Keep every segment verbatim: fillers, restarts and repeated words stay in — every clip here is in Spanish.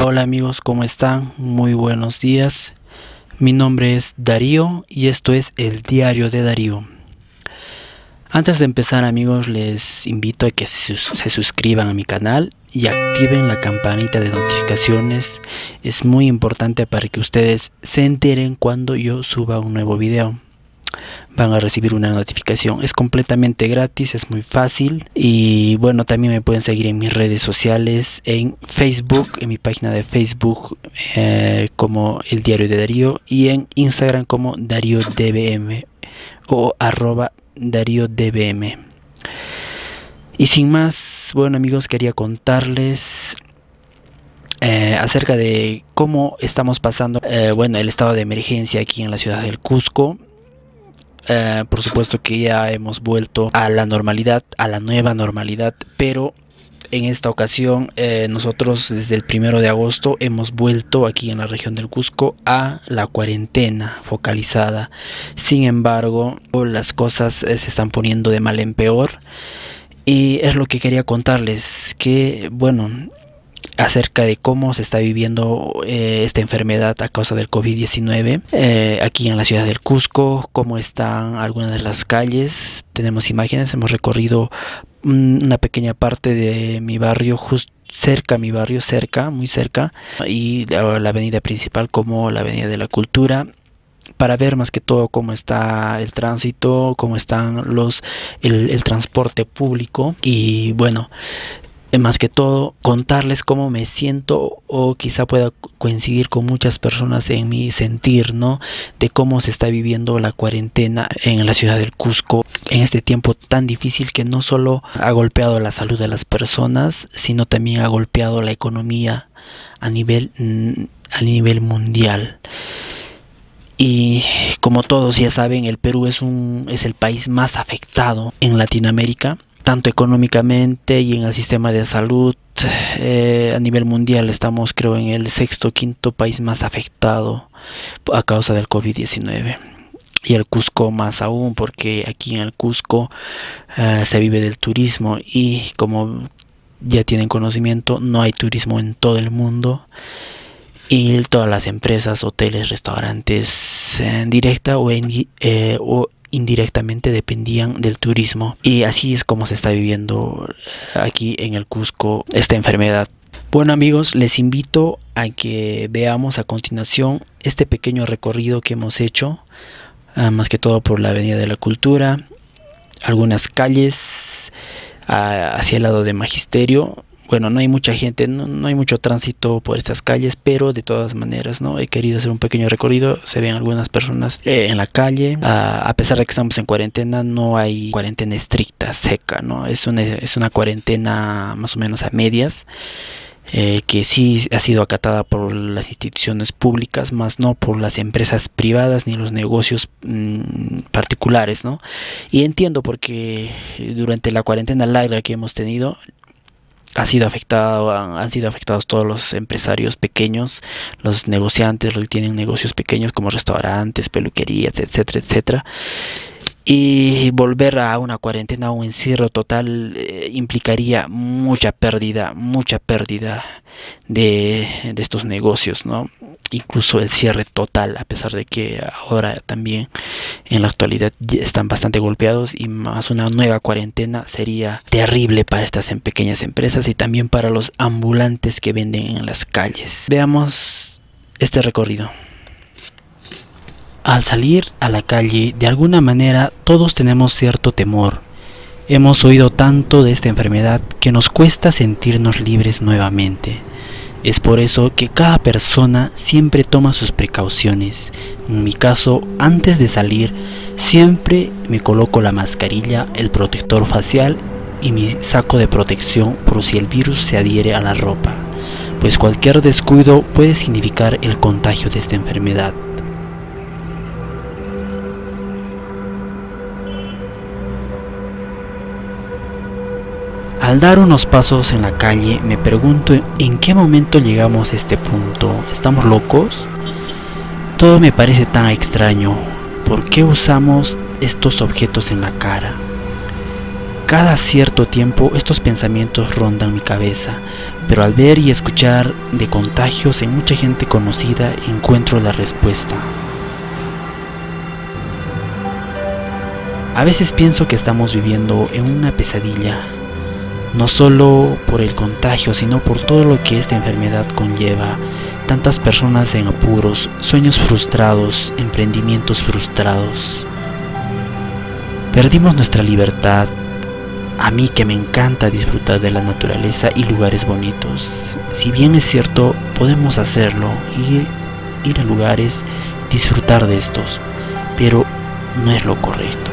Hola amigos, ¿cómo están? Muy buenos días. Mi nombre es Darío y esto es el Diario de Darío. Antes de empezar amigos, les invito a que se suscriban a mi canal y activen la campanita de notificaciones. Es muy importante para que ustedes se enteren cuando yo suba un nuevo video. Van a recibir una notificación. Es completamente gratis, es muy fácil. Y bueno, también me pueden seguir en mis redes sociales, en Facebook, en mi página de Facebook eh, como el Diario de Darío, y en Instagram como Darío D B M o arroba Darío D B M. Y sin más, bueno amigos, quería contarles eh, acerca de cómo estamos pasando eh, bueno, el estado de emergencia aquí en la ciudad del Cusco. Uh, por supuesto que ya hemos vuelto a la normalidad, a la nueva normalidad, pero en esta ocasión eh, nosotros desde el primero de agosto hemos vuelto aquí en la región del Cusco a la cuarentena focalizada. Sin embargo, las cosas eh, se están poniendo de mal en peor, y es lo que quería contarles, que bueno, acerca de cómo se está viviendo eh, esta enfermedad a causa del COVID diecinueve eh, aquí en la ciudad del Cusco, cómo están algunas de las calles. Tenemos imágenes, hemos recorrido una pequeña parte de mi barrio, justo cerca a mi barrio, cerca, muy cerca, y la, la avenida principal como la avenida de la Cultura, para ver más que todo cómo está el tránsito, cómo están los el, el transporte público, y bueno, más que todo contarles cómo me siento, o quizá pueda coincidir con muchas personas en mi sentir, ¿no? De cómo se está viviendo la cuarentena en la ciudad del Cusco en este tiempo tan difícil, que no solo ha golpeado la salud de las personas, sino también ha golpeado la economía a nivel, a nivel mundial. Y como todos ya saben, el Perú es, un, es el país más afectado en Latinoamérica, tanto económicamente y en el sistema de salud. Eh, a nivel mundial estamos, creo, en el sexto quinto país más afectado a causa del COVID diecinueve, y el Cusco más aún, porque aquí en el Cusco uh, se vive del turismo, y como ya tienen conocimiento, no hay turismo en todo el mundo, y todas las empresas, hoteles, restaurantes eh, directa o, en, eh, o indirectamente dependían del turismo, y así es como se está viviendo aquí en el Cusco esta enfermedad. Bueno amigos, les invito a que veamos a continuación este pequeño recorrido que hemos hecho, uh, más que todo por la avenida de la Cultura, algunas calles uh, hacia el lado de Magisterio. Bueno, no hay mucha gente, no, no hay mucho tránsito por estas calles, pero de todas maneras, ¿no? He querido hacer un pequeño recorrido. Se ven algunas personas eh, en la calle. Ah, a pesar de que estamos en cuarentena, no hay cuarentena estricta, seca, ¿no? Es una, es una cuarentena más o menos a medias, eh, que sí ha sido acatada por las instituciones públicas, más no por las empresas privadas ni los negocios mmm, particulares, ¿no? Y entiendo, porque durante la cuarentena larga que hemos tenido, ha sido afectado, han, han sido afectados todos los empresarios pequeños, los negociantes, los que tienen negocios pequeños como restaurantes, peluquerías, etcétera, etcétera. Y volver a una cuarentena o un encierro total eh, implicaría mucha pérdida, mucha pérdida de, de estos negocios, ¿no? Incluso el cierre total, a pesar de que ahora también en la actualidad están bastante golpeados, y más una nueva cuarentena sería terrible para estas en pequeñas empresas y también para los ambulantes que venden en las calles. Veamos este recorrido. Al salir a la calle, de alguna manera todos tenemos cierto temor. Hemos oído tanto de esta enfermedad que nos cuesta sentirnos libres nuevamente. Es por eso que cada persona siempre toma sus precauciones. En mi caso, antes de salir, siempre me coloco la mascarilla, el protector facial y mi saco de protección por si el virus se adhiere a la ropa, pues cualquier descuido puede significar el contagio de esta enfermedad. Al dar unos pasos en la calle, me pregunto en qué momento llegamos a este punto. ¿Estamos locos? Todo me parece tan extraño. ¿Por qué usamos estos objetos en la cara? Cada cierto tiempo estos pensamientos rondan mi cabeza, pero al ver y escuchar de contagios en mucha gente conocida encuentro la respuesta. A veces pienso que estamos viviendo en una pesadilla, no solo por el contagio, sino por todo lo que esta enfermedad conlleva. Tantas personas en apuros, sueños frustrados, emprendimientos frustrados. Perdimos nuestra libertad. A mí que me encanta disfrutar de la naturaleza y lugares bonitos. Si bien es cierto, podemos hacerlo, ir, ir a lugares, disfrutar de estos, pero no es lo correcto.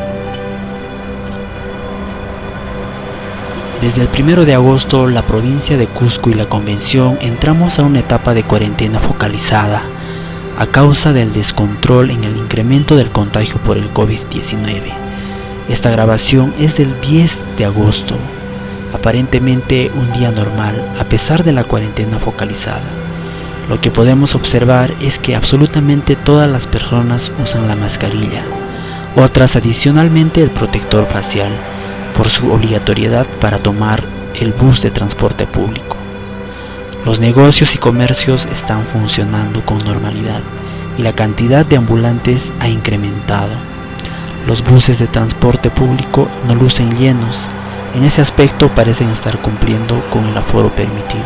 Desde el primero de agosto, la provincia de Cusco y la Convención entramos a una etapa de cuarentena focalizada a causa del descontrol en el incremento del contagio por el COVID diecinueve. Esta grabación es del diez de agosto, aparentemente un día normal a pesar de la cuarentena focalizada. Lo que podemos observar es que absolutamente todas las personas usan la mascarilla, otras adicionalmente el protector facial, por su obligatoriedad para tomar el bus de transporte público. Los negocios y comercios están funcionando con normalidad y la cantidad de ambulantes ha incrementado. Los buses de transporte público no lucen llenos, en ese aspecto parecen estar cumpliendo con el aforo permitido.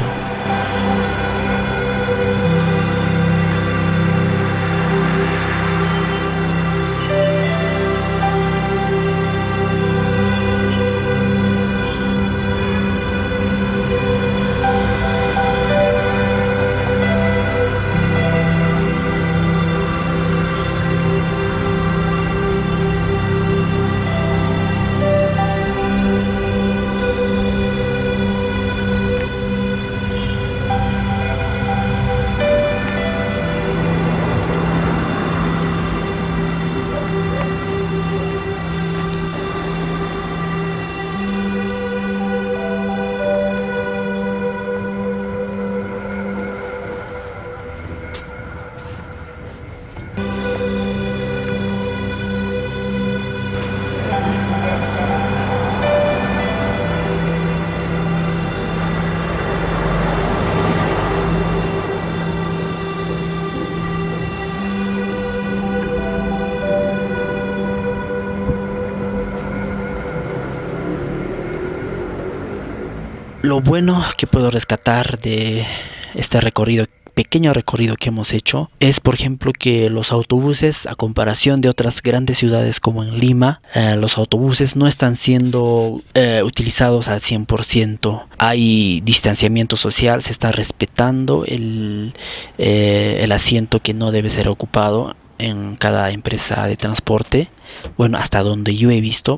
Lo bueno que puedo rescatar de este recorrido, pequeño recorrido que hemos hecho, es por ejemplo que los autobuses, a comparación de otras grandes ciudades como en Lima, eh, los autobuses no están siendo eh, utilizados al cien por ciento. Hay distanciamiento social, se está respetando el, eh, el asiento que no debe ser ocupado en cada empresa de transporte. Bueno, hasta donde yo he visto.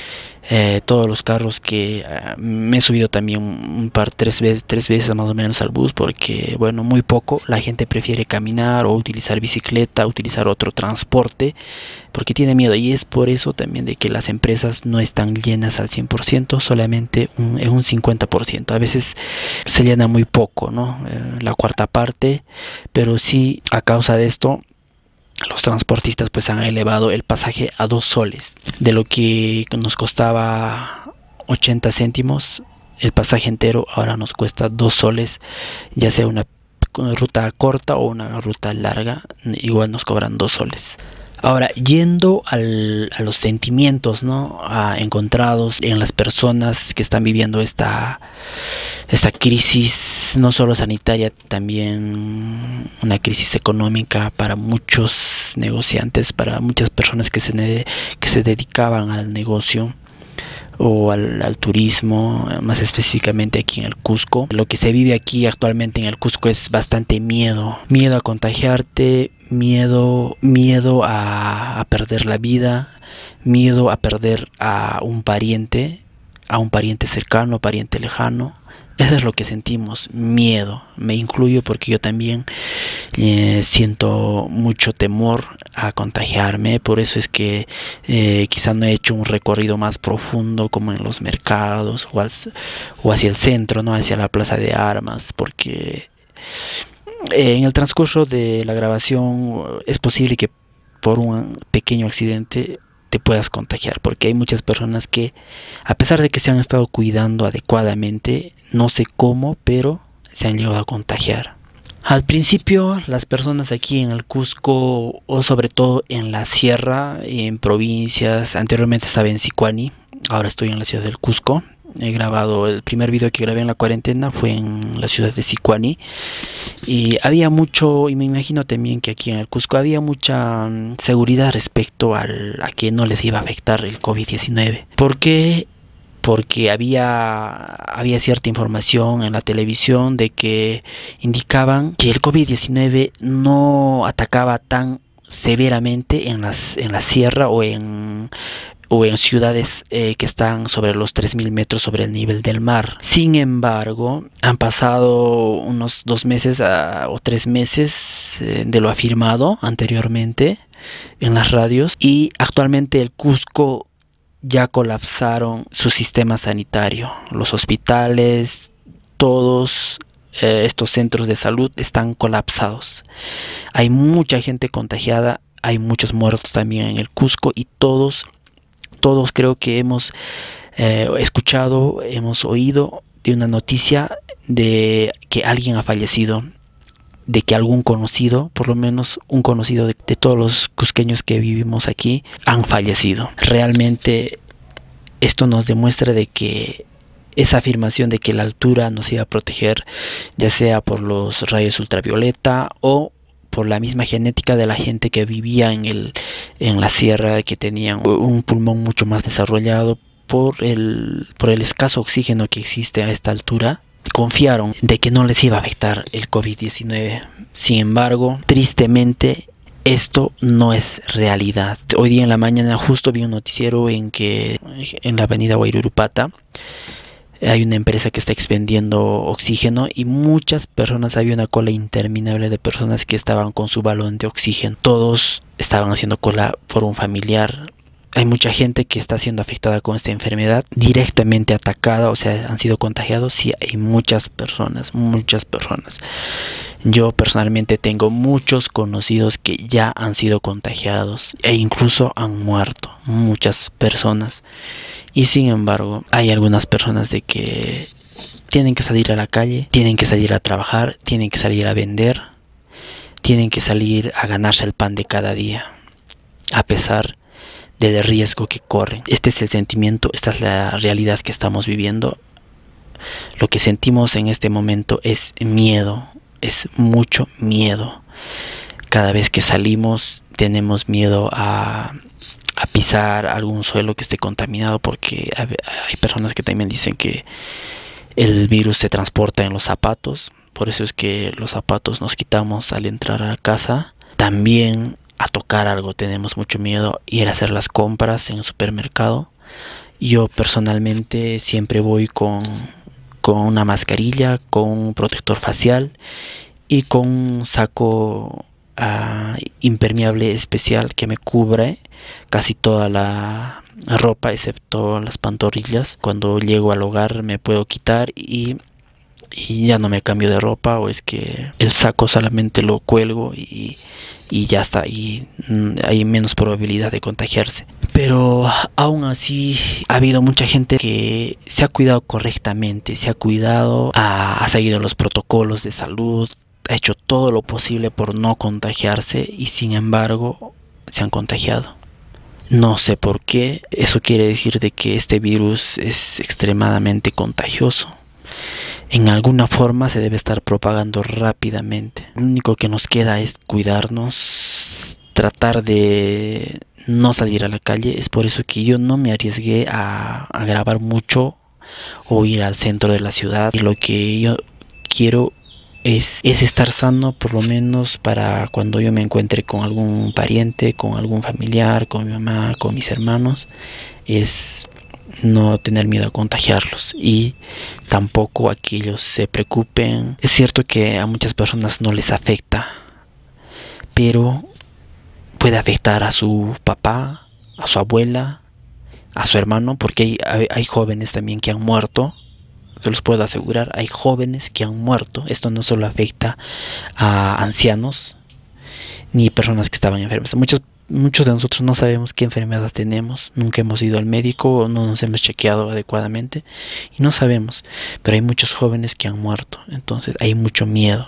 Eh, todos los carros que uh, me he subido también un par, tres veces, tres veces más o menos al bus, porque bueno, muy poco, la gente prefiere caminar o utilizar bicicleta, utilizar otro transporte, porque tiene miedo, y es por eso también de que las empresas no están llenas al cien por ciento, solamente un, en un cincuenta por ciento, a veces se llena muy poco, ¿no? Eh, la cuarta parte, pero sí, a causa de esto, los transportistas pues han elevado el pasaje a dos soles. De lo que nos costaba ochenta céntimos el pasaje entero, ahora nos cuesta dos soles, ya sea una ruta corta o una ruta larga, igual nos cobran dos soles. Ahora, yendo al, a los sentimientos, ¿no? A, encontrados en las personas que están viviendo esta, esta crisis, no solo sanitaria, también una crisis económica para muchos negociantes, para muchas personas que se, que se dedicaban al negocio o al, al turismo, más específicamente aquí en el Cusco. Lo que se vive aquí actualmente en el Cusco es bastante miedo, miedo a contagiarte, miedo, miedo a, a perder la vida, miedo a perder a un pariente, a un pariente cercano, pariente lejano. Eso es lo que sentimos, miedo. Me incluyo porque yo también eh, siento mucho temor a contagiarme. Por eso es que eh, quizás no he hecho un recorrido más profundo como en los mercados o, al, o hacia el centro, no hacia la plaza de armas, porque eh, en el transcurso de la grabación es posible que por un pequeño accidente te puedas contagiar, porque hay muchas personas que, a pesar de que se han estado cuidando adecuadamente, no sé cómo, pero se han llegado a contagiar. Al principio, las personas aquí en el Cusco, o sobre todo en la sierra, en provincias, anteriormente estaba en Sicuani, ahora estoy en la ciudad del Cusco. He grabado, el primer video que grabé en la cuarentena fue en la ciudad de Sicuani, y había mucho, y me imagino también que aquí en el Cusco había mucha um, seguridad respecto al, a que no les iba a afectar el COVID diecinueve. ¿Por qué? Porque había, había cierta información en la televisión de que indicaban que el COVID diecinueve no atacaba tan severamente en, las, en la sierra o en o en ciudades eh, que están sobre los tres mil metros sobre el nivel del mar. Sin embargo, han pasado unos dos meses a, o tres meses eh, de lo afirmado anteriormente en las radios, y actualmente el Cusco ya colapsaron su sistema sanitario. Los hospitales, todos eh, estos centros de salud están colapsados. Hay mucha gente contagiada, hay muchos muertos también en el Cusco, y todos Todos creo que hemos eh, escuchado, hemos oído de una noticia de que alguien ha fallecido, de que algún conocido, por lo menos un conocido de, de todos los cusqueños que vivimos aquí, han fallecido. Realmente esto nos demuestra de que esa afirmación de que la altura nos iba a proteger, ya sea por los rayos ultravioleta o por la misma genética de la gente que vivía en el en la sierra, que tenían un pulmón mucho más desarrollado, por el por el escaso oxígeno que existe a esta altura, confiaron de que no les iba a afectar el COVID diecinueve. Sin embargo, tristemente, esto no es realidad. Hoy día en la mañana justo vi un noticiero en que en la avenida Huayrurupata hay una empresa que está expendiendo oxígeno, y muchas personas, había una cola interminable de personas que estaban con su balón de oxígeno. Todos estaban haciendo cola por un familiar. Hay mucha gente que está siendo afectada con esta enfermedad, directamente atacada, o sea, han sido contagiados. Sí, hay muchas personas, muchas personas. Yo personalmente tengo muchos conocidos que ya han sido contagiados e incluso han muerto, muchas personas. Y sin embargo, hay algunas personas de que tienen que salir a la calle, tienen que salir a trabajar, tienen que salir a vender, tienen que salir a ganarse el pan de cada día, a pesar del riesgo que corren. Este es el sentimiento, esta es la realidad que estamos viviendo. Lo que sentimos en este momento es miedo, es mucho miedo. Cada vez que salimos tenemos miedo a... a pisar algún suelo que esté contaminado, porque hay personas que también dicen que el virus se transporta en los zapatos. Por eso es que los zapatos nos quitamos al entrar a la casa. También a tocar algo tenemos mucho miedo, ir a hacer las compras en el supermercado. Yo personalmente siempre voy con, con una mascarilla, con un protector facial y con un saco Uh, impermeable especial que me cubre casi toda la ropa excepto las pantorrillas. Cuando llego al hogar me puedo quitar y, y ya no me cambio de ropa, o es que el saco solamente lo cuelgo y, y ya está, y mm, hay menos probabilidad de contagiarse. Pero aún así ha habido mucha gente que se ha cuidado correctamente, se ha cuidado, ha, ha seguido los protocolos de salud, ha hecho todo lo posible por no contagiarse, y sin embargo se han contagiado. No sé por qué. Eso quiere decir de que este virus es extremadamente contagioso. En alguna forma se debe estar propagando rápidamente. Lo único que nos queda es cuidarnos, tratar de no salir a la calle. Es por eso que yo no me arriesgué a, a grabar mucho o ir al centro de la ciudad. Y lo que yo quiero Es, es estar sano, por lo menos para cuando yo me encuentre con algún pariente, con algún familiar, con mi mamá, con mis hermanos, es no tener miedo a contagiarlos, y tampoco a que ellos se preocupen. Es cierto que a muchas personas no les afecta, pero puede afectar a su papá, a su abuela, a su hermano, porque hay, hay, hay jóvenes también que han muerto. Se los puedo asegurar, hay jóvenes que han muerto. Esto no solo afecta a ancianos ni personas que estaban enfermas. Muchas muchos de nosotros no sabemos qué enfermedad tenemos, nunca hemos ido al médico o no nos hemos chequeado adecuadamente y no sabemos, pero hay muchos jóvenes que han muerto, entonces hay mucho miedo.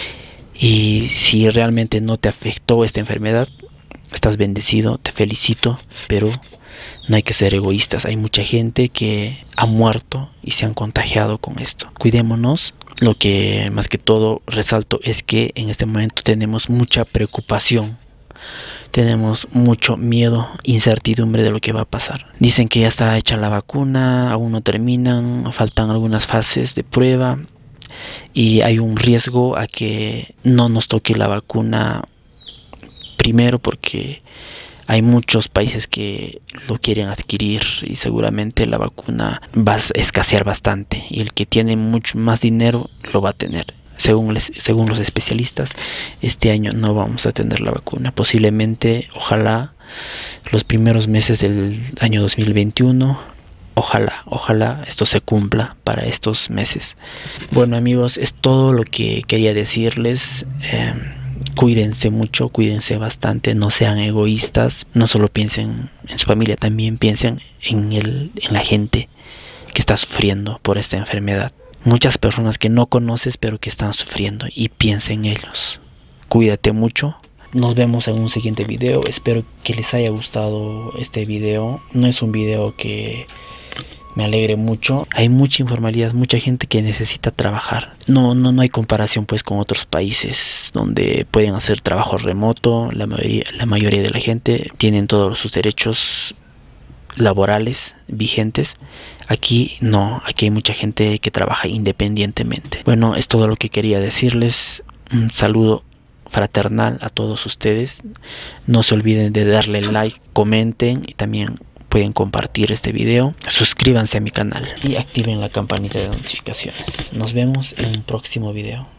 Y si realmente no te afectó esta enfermedad, estás bendecido, te felicito, pero no hay que ser egoístas. Hay mucha gente que ha muerto y se han contagiado con esto. Cuidémonos. Lo que más que todo resalto es que en este momento tenemos mucha preocupación. Tenemos mucho miedo, incertidumbre de lo que va a pasar. Dicen que ya está hecha la vacuna, aún no terminan, faltan algunas fases de prueba y hay un riesgo a que no nos toque la vacuna primero porque hay muchos países que lo quieren adquirir y seguramente la vacuna va a escasear bastante y el que tiene mucho más dinero lo va a tener. Según, les, según los especialistas, este año no vamos a tener la vacuna. Posiblemente, ojalá, los primeros meses del año dos mil veintiuno, ojalá, ojalá esto se cumpla para estos meses. Bueno amigos, es todo lo que quería decirles. Eh, Cuídense mucho, cuídense bastante, no sean egoístas, no solo piensen en su familia, también piensen en, el, en la gente que está sufriendo por esta enfermedad. Muchas personas que no conoces pero que están sufriendo y piensa en ellos. Cuídate mucho. Nos vemos en un siguiente video. Espero que les haya gustado este video. No es un video que me alegre mucho. Hay mucha informalidad, mucha gente que necesita trabajar. No, no, no hay comparación pues con otros países donde pueden hacer trabajo remoto. La mayoría, la mayoría de la gente tienen todos sus derechos laborales vigentes. Aquí no, aquí hay mucha gente que trabaja independientemente. Bueno, es todo lo que quería decirles. Un saludo fraternal a todos ustedes. No se olviden de darle like, comenten y también pueden compartir este video. Suscríbanse a mi canal y activen la campanita de notificaciones. Nos vemos en un próximo video.